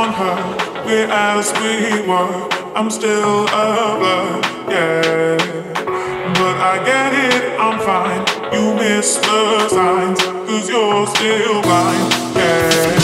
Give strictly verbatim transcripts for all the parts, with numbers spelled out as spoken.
on her, we're as we were. I'm still a blur, yeah. But I get it, I'm fine. You miss the signs, cause you're still blind, yeah.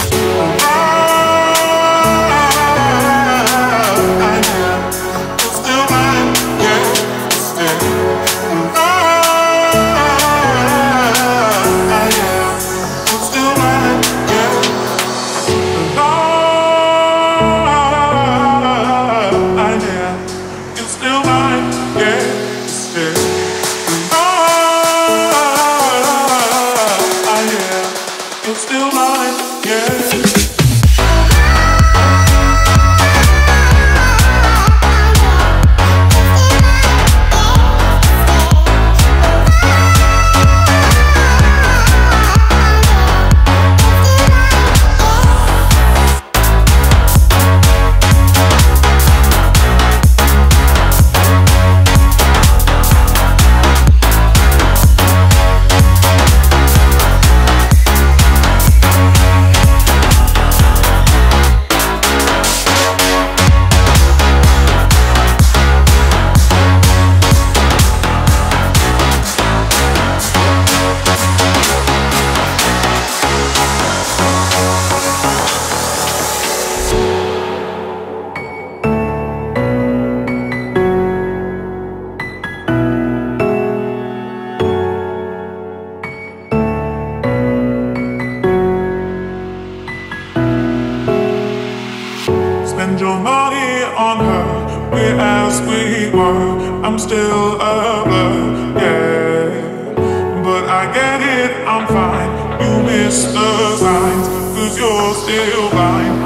Spend your money on her, we're as we were. I'm still a blur, yeah. But I get it, I'm fine. You miss the signs, cause you're still blind.